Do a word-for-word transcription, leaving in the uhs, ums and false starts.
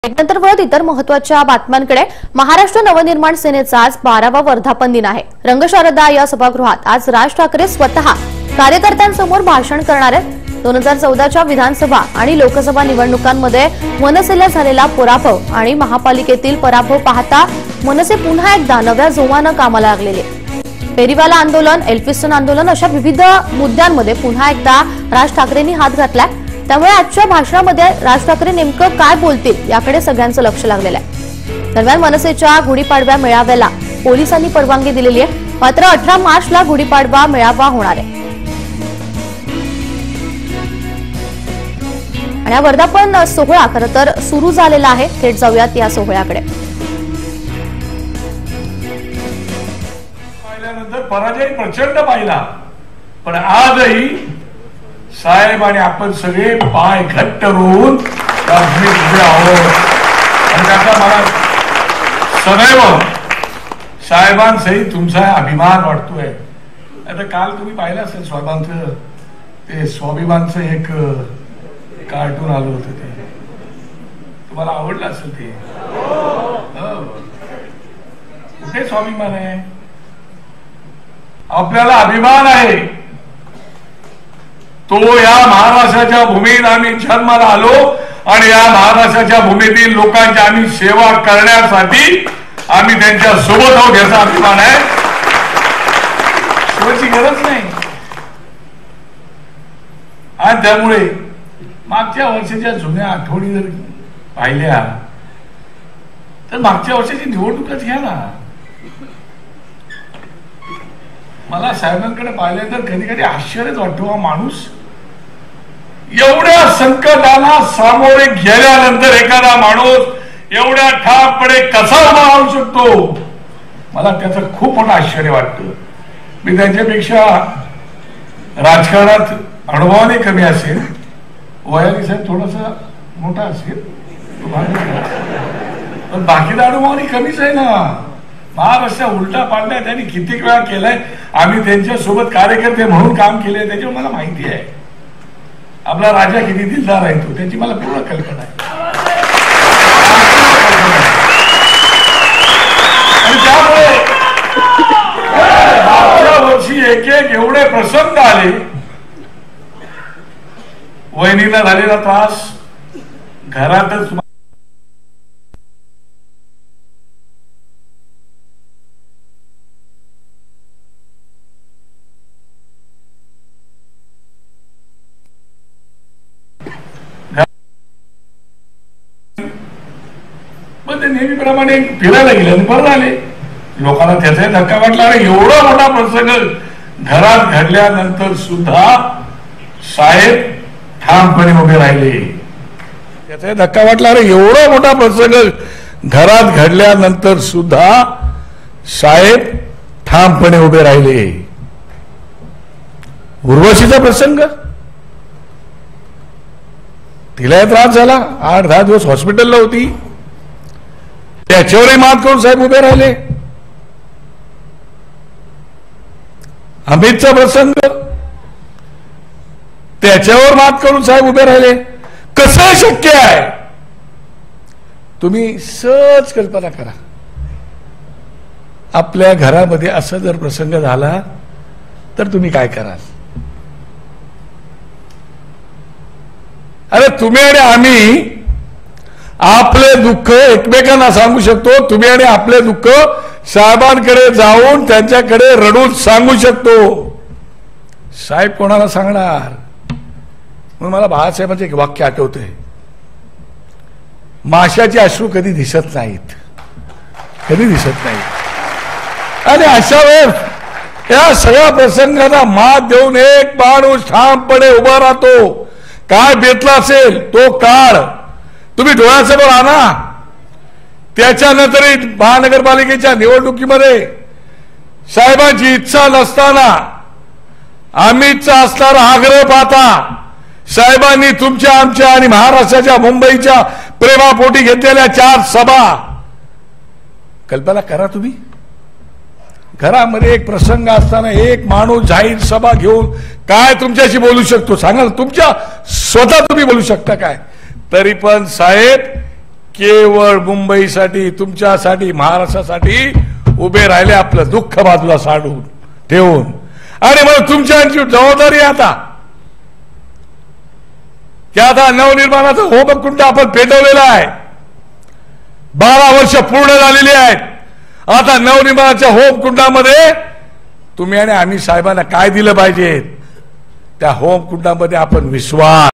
नंतर वळत इतर महत्त्वाच्या बातम्यांकडे. महाराष्ट्र नवनिर्माण सेनेचा आज बारावा वर्धापन दिन आहे. रंगशारदा या सभागृहात आज राज ठाकरे स्वतः कार्यकर्त्यांसमोर भाषण करणार आहेत. दोन हजार चौदाच्या विधानसभा आणि लोकसभा निवडणुकांमध्ये मनसेला झालेला पराभव आणि महापालिकेतील पराभव पाहता मनसे पुन्हा एकदा नव्या जोमानं कामाला लागलेले. फेरीवाला आंदोलन, एल्फिस्टन आंदोलन अशा विविध मुद्द्यांमध्ये पुन्हा एकदा राज ठाकरेंनी हात घातलाय. त्यामुळे आजच्या भाषणामध्ये राज ठाकरे नेमकं काय बोलतील याकडे सगळ्यांचं लक्ष लागलेलं आहे. दरम्यान मनसेच्या गुढीपाडव्या मेळाव्याला पोलिसांनी परवानगी दिलेली आहे. मात्र अठरा मार्चला गुढीपाडवा मेळावा होणार आहे आणि हा वर्धापन सोहळा खरं तर सुरू झालेला आहे. थेट जाऊयात या सोहळ्याकडे. पाहिल्यानंतर पराजय प्रचंड पाहिला, पण आजही साहेब आणि आपण सगळे पाय घट्ट रोवून उभे आहोत. आणि त्याचा मला सदैव साहेबांसही तुमचा अभिमान वाटतोय. आता काल तुम्ही पाहिलं असेल स्वाभिमानचं ते स्वाभिमानचं एक कार्टून आलं होतं, ते तुम्हाला आवडलं असेल. ते कुठे स्वाभिमान आहे? आपल्याला अभिमान आहे तो या महाराष्ट्राच्या भूमीत आम्ही जन्माला आलो आणि या महाराष्ट्राच्या भूमीतील लोकांची आम्ही सेवा करण्यासाठी आम्ही त्यांच्या सोबत आहोत याचा अभिमान आहे. सोबतची गरज नाही. आणि त्यामुळे मागच्या वर्षाच्या जुन्या आठवणी जर पाहिल्या तर मागच्या वर्षाची निवडणूकच घ्या ना. मला साहेबांकडे पाहिल्यानंतर कधी कधी आश्चर्यच वाटतो, हा माणूस एवढ्या संकटाला सामोरे गेल्यानंतर एखादा माणूस एवढ्या ठामपणे कसा उभा राहू शकतो, मला त्याचं खूप मोठं आश्चर्य वाटतं. मी त्यांच्यापेक्षा राजकारणात अनुभवाने कमी असेल, वयाने साहेब थोडासा मोठा असेल, पण बाकीचा अनुभवाने कमीच आहे ना. महाराष्ट्र उलटा पालटा त्यांनी कित्येक वेळा केलाय. आम्ही त्यांच्या सोबत कार्यकर्ते म्हणून काम केले, त्याच्यावर मला माहिती आहे. आपला राजा किती दिलदार आहे तो, त्याची मला पूर्ण कल्पना आहे. आणि त्यामुळे मागच्या वर्षी एक एक एवढे प्रसंग आले. वहिनीला झालेला त्रास घरातच नेहमीप्रमाणे फिरायला गेले आणि परत आले. लोकांना त्याचा धक्का वाटला. एवढा मोठा प्रसंग घरात घडल्यानंतर सुद्धा साहेब ठामपणे उभे राहिले. त्याचा धक्का वाटला. अरे एवढा मोठा प्रसंग घरात घडल्यानंतर सुद्धा साहेब ठामपणे उभे राहिले. उर्वशीचा प्रसंग, तिला त्रास झाला, आठ दहा दिवस हॉस्पिटलला होती, त्याच्यावरही मात करून साहेब उभे राहिले. अमितचा प्रसंग, त्याच्यावर मात करून साहेब उभे राहिले. कसं शक्य आहे? तुम्ही सहज कल्पना करा. आपल्या घरामध्ये असं जर प्रसंग झाला तर तुम्ही काय कराल? अरे तुम्ही आणि आम्ही आपले दुःख एकमेकांना सांगू शकतो. तुम्ही आणि आपले दुःख साहेबांकडे जाऊन त्यांच्याकडे रडून सांगू शकतो. साहेब कोणाला सांगणार? म्हणून मला बाळासाहेबांचे एक वाक्य आठवतंय, माशाचे अश्रू कधी दिसत नाहीत, कधी दिसत नाहीत. आणि अशा वेळेस या सगळ्या प्रसंगांना मात देऊन एक माणूस ठामपणे उभा राहतो. काय बेतला असेल तो काळ तुम्ही डोळ्यासमोर आणा. त्याच्यानंतरही महानगरपालिकेच्या निवडणुकीमध्ये साहेबांची इच्छा नसताना अमितचा असणारा आग्रह पाहता साहेबांनी तुमच्या, आमच्या आणि महाराष्ट्राच्या मुंबईच्या प्रेमापोटी घेतलेल्या चार सभा कल्पना करा. तुम्ही घरामध्ये एक प्रसंग असताना एक माणूस जाहीर सभा घेऊन काय तुमच्याशी बोलू शकतो? सांगा, तुमच्या स्वतः तुम्ही बोलू शकता काय? तरी पण साहेब केवळ मुंबईसाठी, तुमच्यासाठी, महाराष्ट्रासाठी उभे राहिले, आपलं दुःख बाजूला साडून ठेवून. आणि मग तुमच्याची जबाबदारी आता की आता नवनिर्माणाचा होमकुंड आपण पेटवलेला आहे. बारा वर्ष पूर्ण झालेली आहेत. आता नवनिर्माणाच्या होमकुंडामध्ये तुम्ही आणि आम्ही साहेबांना काय दिलं पाहिजे, त्या होमकुंडामध्ये आपण विश्वास